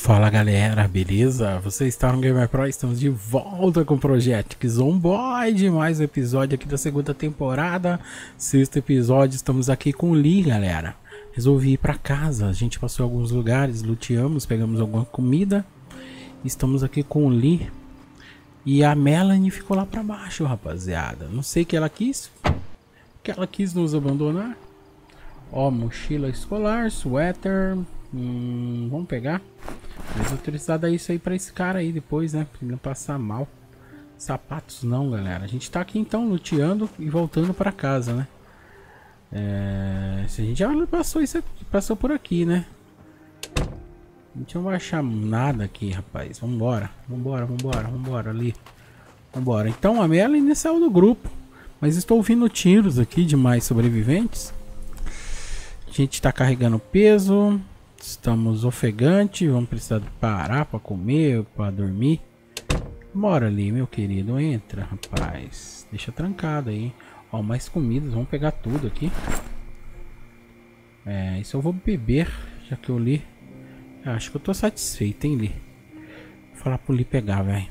Fala galera, beleza? Vocês estão no Gamer Pro, estamos de volta com o Project Zomboid, mais um episódio aqui da segunda temporada, sexto episódio. Estamos aqui com o Lee, galera. Resolvi ir pra casa, a gente passou em alguns lugares, luteamos, pegamos alguma comida. Estamos aqui com o Lee e a Melanie ficou lá pra baixo, rapaziada. Não sei o que ela quis, nos abandonar. Ó, mochila escolar, suéter, vamos pegar. Mas vou utilizar isso aí pra esse cara aí depois, né? Pra ele não passar mal. Sapatos não, galera. A gente tá aqui então luteando e voltando pra casa, né? Se a gente já passou por aqui, né? A gente não vai achar nada aqui, rapaz. Vambora, ali. Vambora. Então a Melanie saiu do grupo. Mas estou ouvindo tiros aqui de mais sobreviventes. A gente tá carregando peso. Estamos ofegantes. Vamos precisar parar para comer, para dormir. Bora ali, meu querido. Entra, rapaz. Deixa trancado aí. Ó, mais comidas. Vamos pegar tudo aqui. Isso eu vou beber, já que eu li. Acho que eu tô satisfeito, hein, Li? Vou falar pro Li pegar, velho.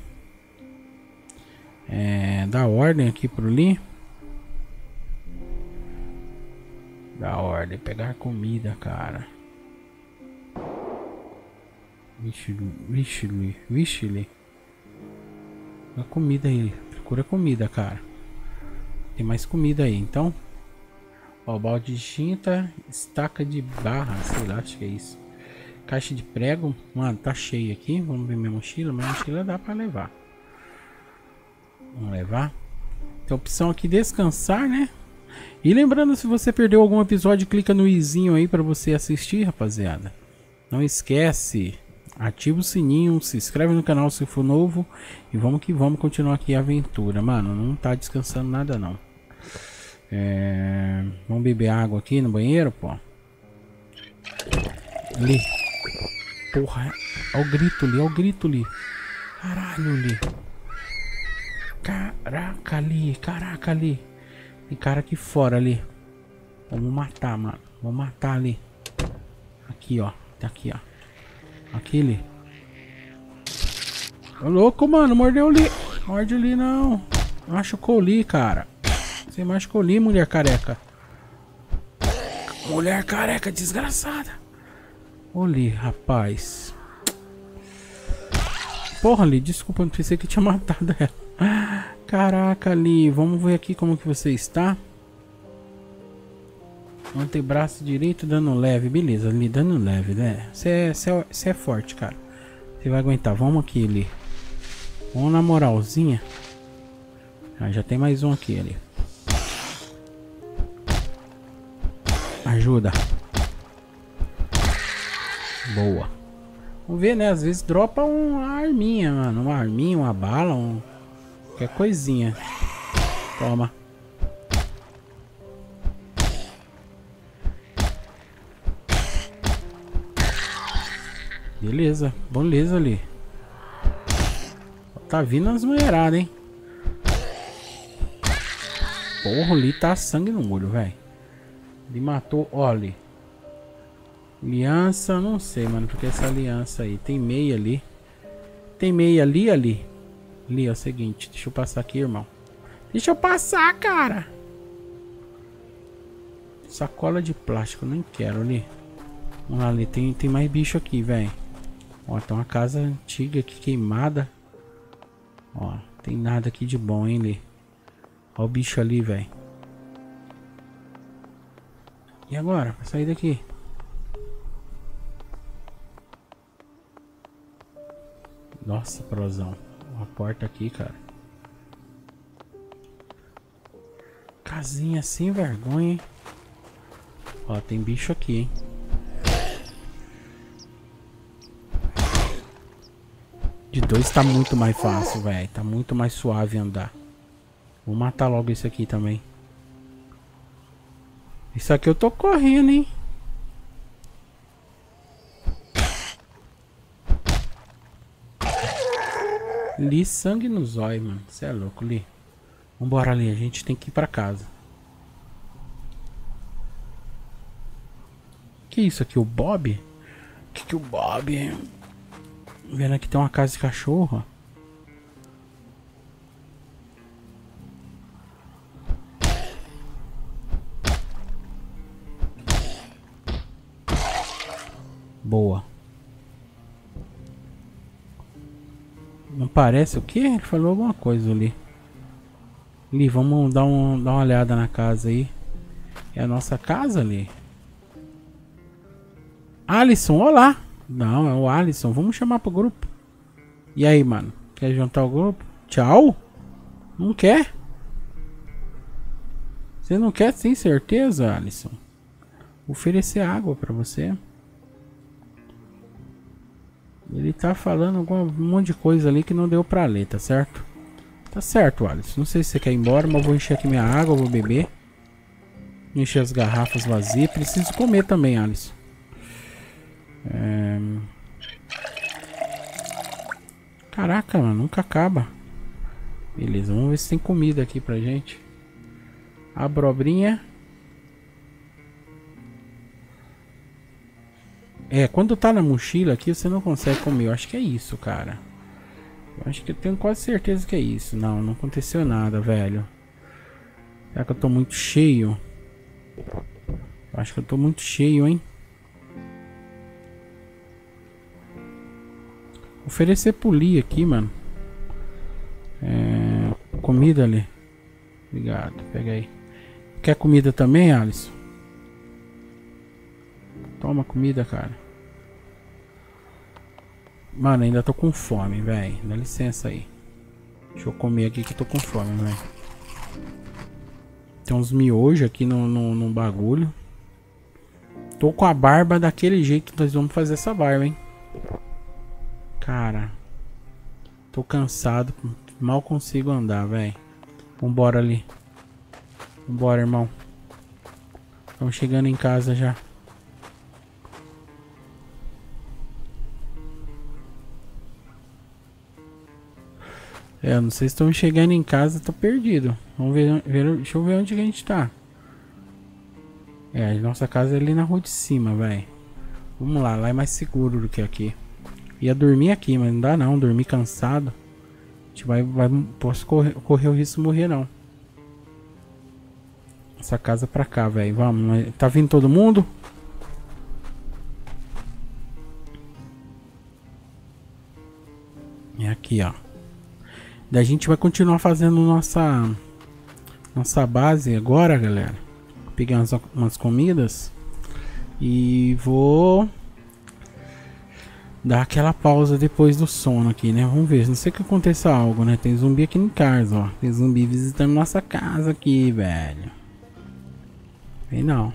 Dá ordem aqui pro Li. Dá ordem. Pegar comida, cara. Vixe, Li. A comida aí. Procura comida, cara. Tem mais comida aí, então. Ó, balde de tinta. Estaca de barra. Sei lá, acho que é isso. Caixa de prego. Mano, tá cheio aqui. Vamos ver minha mochila. Minha mochila dá pra levar. Vamos levar. Tem a opção aqui descansar, né? E lembrando, se você perdeu algum episódio, clica no izinho aí pra você assistir, rapaziada. Não esquece. Ativa o sininho, se inscreve no canal se for novo. E vamos que vamos continuar aqui a aventura. Mano, não tá descansando nada não. Vamos beber água aqui no banheiro, pô. Ali. Porra, olha o grito ali, Caralho, ali. Caraca, ali. Tem cara aqui fora ali. Vamos matar, mano. Vamos matar ali. Aqui, ó. Tá aqui, ó. Aquele. Ô louco, mano. Mordeu ali. Morde ali, não. Machucou ali, cara. Você machucou ali, mulher careca. Mulher careca, desgraçada. Oli, rapaz. Porra, ali. Desculpa, não pensei que tinha matado ela. Caraca, ali. Vamos ver aqui como que você está. Antebraço direito, dano leve. Beleza, ali, dano leve, né? Você é forte, cara. Você vai aguentar. Vamos aqui, ali. Vamos na moralzinha. Já tem mais um aqui, ali. Ajuda. Boa. Vamos ver, né? Às vezes dropa uma arminha, mano. Uma arminha, uma bala, qualquer coisinha. Toma. Beleza, beleza ali. Tá vindo as mulheradas, hein? Porra, ali tá sangue no olho, velho. Ele matou, olha. Aliança, não sei, mano. Porque essa aliança aí tem meia ali. Tem meia ali, ali. Ali, é o seguinte. Deixa eu passar aqui, irmão. Deixa eu passar, cara. Sacola de plástico, nem quero ali. Vamos lá, ali. Tem mais bicho aqui, velho. Ó, tem uma casa antiga aqui queimada. Ó, tem nada aqui de bom, hein, Li. Ó o bicho ali, velho. E agora? Pra sair daqui. Nossa, prosão. Uma porta aqui, cara. Casinha sem vergonha, hein? Ó, tem bicho aqui, hein? De dois tá muito mais fácil, velho. Tá muito mais suave andar. Vou matar logo esse aqui também. Isso aqui eu tô correndo, hein? Li sangue no zóio, mano. Você é louco, Li. Vambora, ali. A gente tem que ir pra casa. Que isso aqui? O Bob? Que o Bob... Vendo aqui tem uma casa de cachorro. Boa. Não parece o quê? Ele falou alguma coisa ali. Ali, vamos dar uma olhada na casa aí. É a nossa casa ali. Alisson, olá. Não, é o Alisson. Vamos chamar pro grupo. E aí, mano? Quer juntar o grupo? Tchau? Não quer? Você não quer? Tem certeza, Alisson? Vou oferecer água pra você. Ele tá falando um monte de coisa ali que não deu pra ler, tá certo? Tá certo, Alisson. Não sei se você quer ir embora, mas eu vou encher aqui minha água, vou beber. Encher as garrafas vazias. Preciso comer também, Alisson. Caraca, mano, nunca acaba. Beleza, vamos ver se tem comida aqui pra gente. Abobrinha. Quando tá na mochila aqui você não consegue comer. Eu acho que é isso, cara. Eu acho que eu tenho quase certeza que é isso. Não, não aconteceu nada, velho. Será que eu tô muito cheio? Eu acho que eu tô muito cheio, hein? Oferecer polir aqui, mano. Comida ali. Obrigado, pega aí. Quer comida também, Alisson? Toma comida, cara. Mano, ainda tô com fome, velho. Dá licença aí. Deixa eu comer aqui que eu tô com fome, velho. Tem uns miojos aqui no bagulho. Tô com a barba daquele jeito. Nós vamos fazer essa barba, hein? Cara. Tô cansado. Mal consigo andar, velho. Vambora ali. Vambora, irmão. Estamos chegando em casa já. Não sei se estamos chegando em casa, tô perdido. Vamos ver, deixa eu ver onde que a gente tá. A nossa casa é ali na rua de cima, velho. Vamos lá é mais seguro do que aqui. Ia dormir aqui, mas não dá não, dormir cansado. A gente posso correr o risco de morrer não. Essa casa pra cá, velho. Vamos, tá vindo todo mundo? É aqui, ó. Daí a gente vai continuar fazendo nossa base agora, galera. Vou pegar umas comidas e vou dar aquela pausa depois do sono aqui, né? Vamos ver, não sei que aconteça algo, né? Tem zumbi aqui em casa, ó. Tem zumbi visitando nossa casa aqui, velho. Vem não.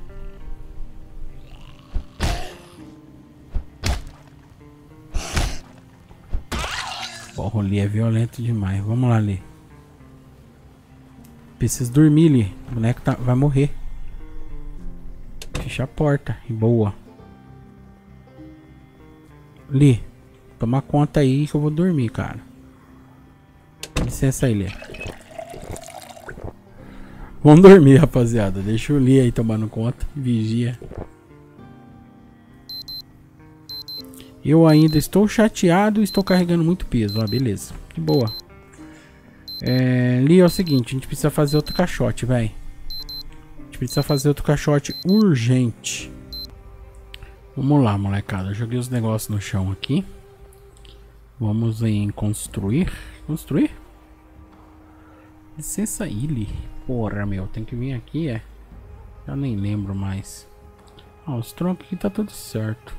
Porra, o Lee é violento demais. Vamos lá, Lee. Preciso dormir, Lee. O boneco vai morrer. Fecha a porta. E boa. Lee, toma conta aí que eu vou dormir, cara. Licença aí, Lee. Vamos dormir, rapaziada. Deixa o Lee aí tomando conta. Vigia. Eu ainda estou chateado e estou carregando muito peso. Beleza. Que boa. Lee, é o seguinte. A gente precisa fazer outro caixote, velho. A gente precisa fazer outro caixote urgente. Vamos lá, molecada. Eu joguei os negócios no chão aqui. Vamos em construir. Construir? Licença aí, Lee. Porra, meu. Tem que vir aqui, Eu nem lembro mais. Os troncos aqui tá tudo certo.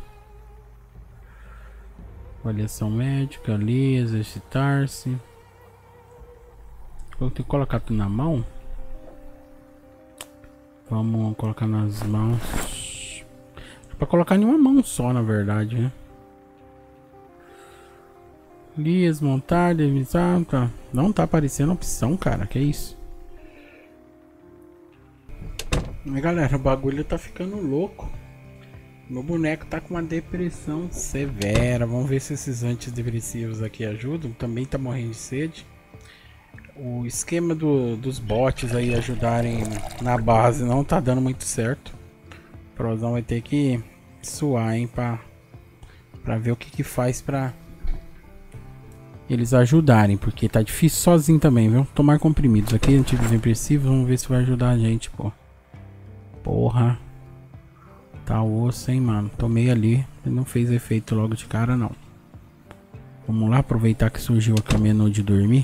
Avaliação médica ali, exercitar-se. Vou ter que colocar tudo na mão. Vamos colocar nas mãos. Pra colocar em uma mão só, na verdade, né? Desmontar, deslizar, tá. Não tá aparecendo opção, cara. Que isso? Mas galera, o bagulho tá ficando louco. Meu boneco tá com uma depressão severa. Vamos ver se esses antidepressivos aqui ajudam. Também tá morrendo de sede. O esquema dos bots aí ajudarem na base não tá dando muito certo. O Prozão vai ter que suar, hein, pra ver o que faz pra eles ajudarem, porque tá difícil sozinho também, viu? Tomar comprimidos aqui, antidepressivos, vamos ver se vai ajudar a gente, pô. Porra. Tá osso, hein, mano. Tomei ali, não fez efeito logo de cara, não. Vamos lá, aproveitar que surgiu aqui o menu de dormir.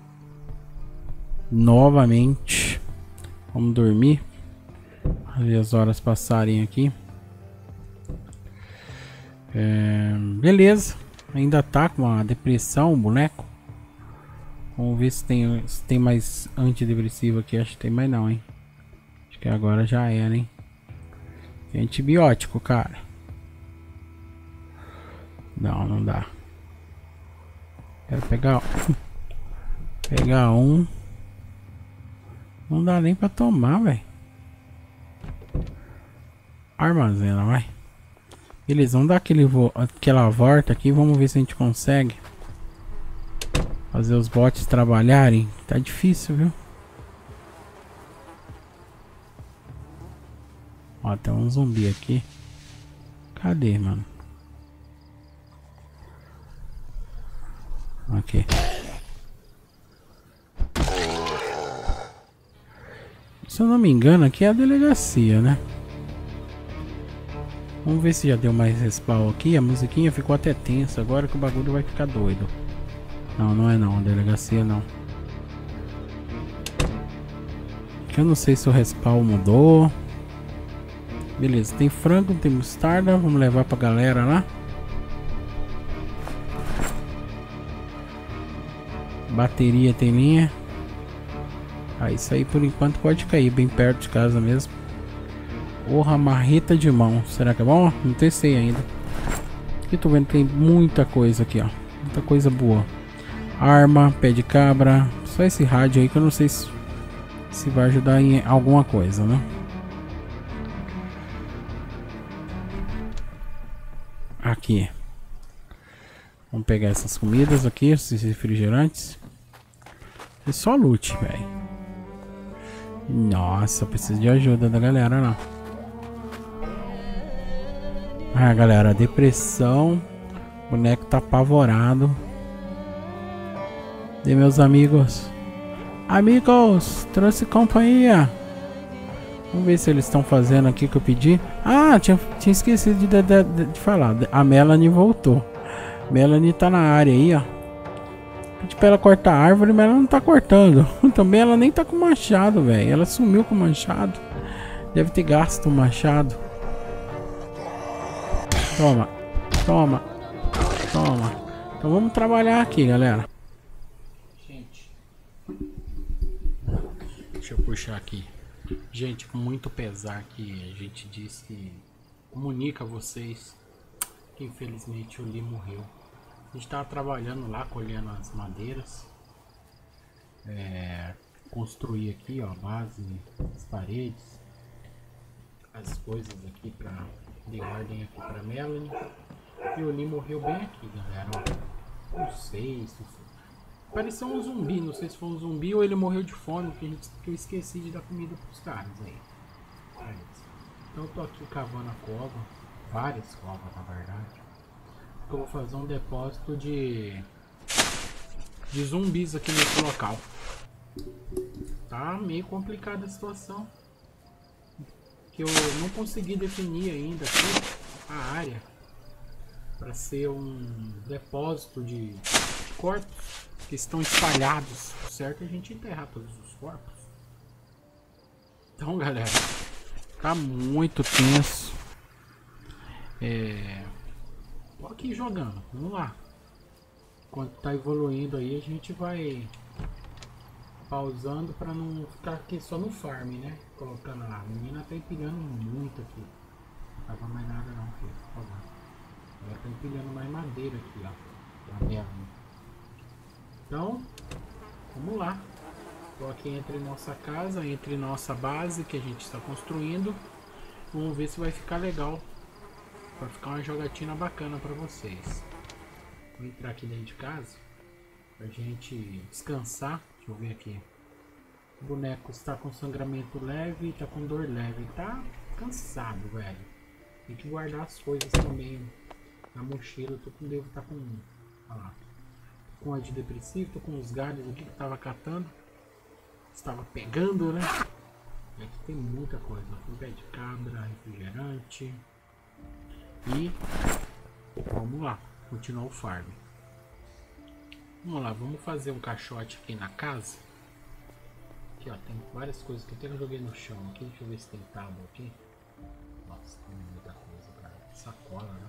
Novamente. Vamos dormir. Ver as horas passarem aqui. Beleza. Ainda tá com uma depressão o boneco. Vamos ver se tem mais antidepressivo aqui. Acho que tem mais não, hein. Acho que agora já era, hein. Tem antibiótico, cara. Não dá. Quero pegar pegar um. Não dá nem pra tomar, velho. Armazena, vai. Beleza, vamos dar aquela volta aqui. Vamos ver se a gente consegue fazer os bots trabalharem. Tá difícil, viu? Ó, tem um zumbi aqui. Cadê, mano? Aqui. Se eu não me engano, aqui é a delegacia, né? Vamos ver se já deu mais respawn aqui. A musiquinha ficou até tensa. Agora que o bagulho vai ficar doido. Não é não. A delegacia não. Aqui eu não sei se o respawn mudou. Beleza, tem frango, tem mostarda. Vamos levar pra galera lá. Bateria tem linha. Ah, isso aí por enquanto pode cair bem perto de casa mesmo. Porra, marreta de mão. Será que é bom? Não testei ainda. Aqui tô vendo que tem muita coisa aqui, ó. Muita coisa boa. Arma, pé de cabra. Só esse rádio aí que eu não sei se vai ajudar em alguma coisa, né? Aqui. Vamos pegar essas comidas aqui, esses refrigerantes. É só loot, velho. Nossa, preciso de ajuda da galera, não. Ah, galera, depressão. O boneco tá apavorado. E meus amigos. Amigos, trouxe companhia. Vamos ver se eles estão fazendo aqui que eu pedi. Ah, tinha esquecido de falar. A Melanie voltou. Melanie tá na área aí, ó. Pedi pra ela cortar a árvore, mas ela não tá cortando. Também ela nem tá com machado, velho. Ela sumiu com o machado. Deve ter gasto o machado. Toma. Toma. Toma. Então vamos trabalhar aqui, galera. Gente. Deixa eu puxar aqui. Gente, com muito pesar que a gente diz que comunica a vocês que infelizmente o Lee morreu. A gente tava trabalhando lá, colhendo as madeiras. Construir aqui, ó, a base, as paredes, as coisas aqui pra dar ordem aqui pra Melanie. E o Lee morreu bem aqui, galera, ó. Não sei se pareceu um zumbi, não sei se foi um zumbi ou ele morreu de fome, que eu esqueci de dar comida pros caras aí. Então eu tô aqui cavando a cova, várias covas na verdade. Eu vou fazer um depósito de zumbis aqui nesse local. Tá meio complicada a situação, que eu não consegui definir ainda aqui a área para ser um depósito de corpos que estão espalhados. O certo é a gente enterrar todos os corpos. Então, galera, tá muito tenso. Tô aqui jogando, vamos lá. Enquanto tá evoluindo aí, a gente vai pausando para não ficar aqui só no farm, né? Colocando lá. A menina tá empilhando muito aqui. Não tava mais nada não, filho, por favor. Ela tá empilhando mais madeira aqui, ó. Pra dela. Então, vamos lá. Tô aqui entre nossa casa, entre nossa base que a gente está construindo. Vamos ver se vai ficar legal. Vai ficar uma jogatina bacana para vocês. Vou entrar aqui dentro de casa pra gente descansar. Deixa eu ver aqui. O boneco está com sangramento leve, tá com dor leve, tá cansado, velho. Tem que guardar as coisas também na mochila. Devo estar com, olha lá, com antidepressivo, tô com os galhos aqui que tava catando. Estava pegando, né? E aqui tem muita coisa. Pé de cabra, refrigerante. E vamos lá, continuar o farm. Vamos lá, vamos fazer um caixote aqui na casa. Aqui ó, tem várias coisas que eu até joguei no chão aqui. Deixa eu ver se tem tábua aqui. Nossa, tem muita coisa, cara. Sacola, né?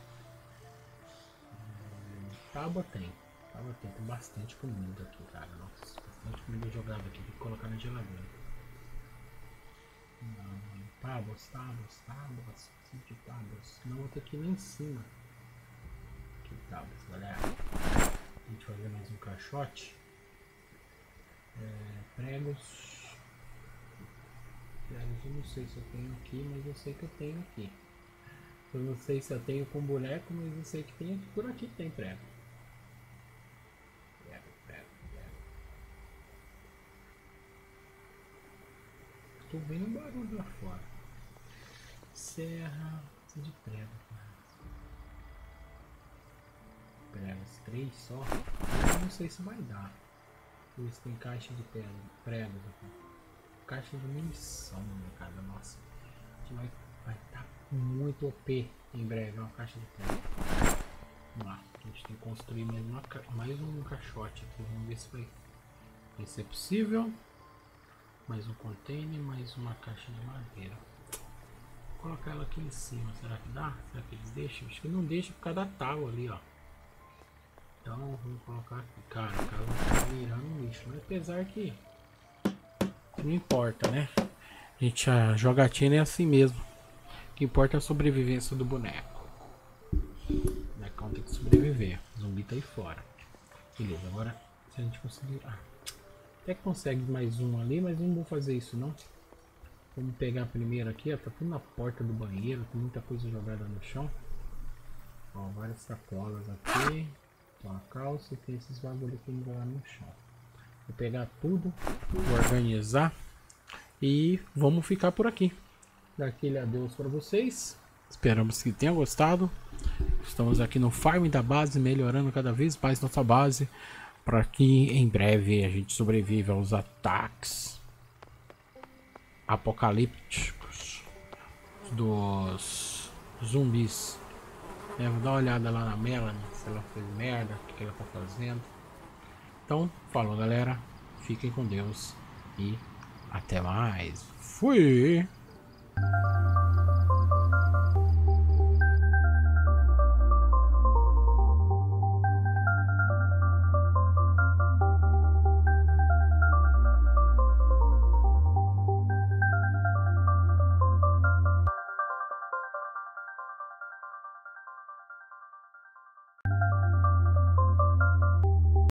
Tábua tem. Tábua tem bastante comida aqui, cara. Nossa, bastante comida jogada aqui. Tem que colocar na geladeira. Tábuas. Preciso de tábuas. Não, vou ter que ir lá em cima. Aqui, tábuas, galera. A gente vai fazer mais um caixote. Pregos. Pregos eu não sei se eu tenho aqui, mas eu sei que eu tenho aqui. Eu não sei se eu tenho com boneco, mas eu sei que tem aqui. Por aqui tem prego. Tô vendo um barulho lá fora. Serra. Precisa de prego, cara. Pregos, 3 só. Eu não sei se vai dar. Ver se tem caixa de pregos aqui. Caixa de munição, né, cara? Nossa. A gente vai estar muito OP em breve. Uma caixa de prego. Vamos lá. A gente tem que construir mais um caixote aqui. Vamos ver se vai ser possível. Mais um container, mais uma caixa de madeira. Vou colocar ela aqui em cima. Será que dá? Será que eles deixam? Acho que não deixa por causa da tábua ali, ó. Então vamos colocar aqui. Cara, o cara vai virando um lixo. Mas apesar que não importa, né? Gente, a jogatina é assim mesmo. O que importa é a sobrevivência do boneco. O bonecão tem que sobreviver. O zumbi tá aí fora. Beleza, agora se a gente conseguir. Até que consegue mais um ali, mas não vou fazer isso não. Vamos pegar primeiro aqui, ó. Tá tudo na porta do banheiro, tem muita coisa jogada no chão. Ó, várias sacolas aqui. Tem uma calça e tem esses bagulho aqui jogado no chão. Vou pegar tudo, vou organizar e vamos ficar por aqui. Dar aquele adeus para vocês. Esperamos que tenham gostado. Estamos aqui no farm da base, melhorando cada vez mais nossa base, para que em breve a gente sobreviva aos ataques apocalípticos dos zumbis. Vou dar uma olhada lá na Melanie, se ela fez merda, o que ela tá fazendo. Então, falou galera, fiquem com Deus e até mais. Fui!